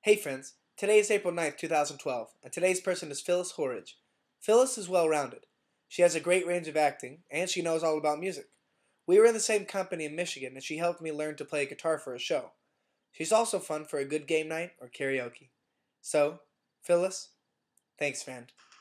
Hey friends, today is April 9th, 2012, and today's person is Phyllis Horridge. Phyllis is well-rounded. She has a great range of acting, and she knows all about music. We were in the same company in Michigan, and she helped me learn to play guitar for a show. She's also fun for a good game night or karaoke. So, Phyllis, thanks friend.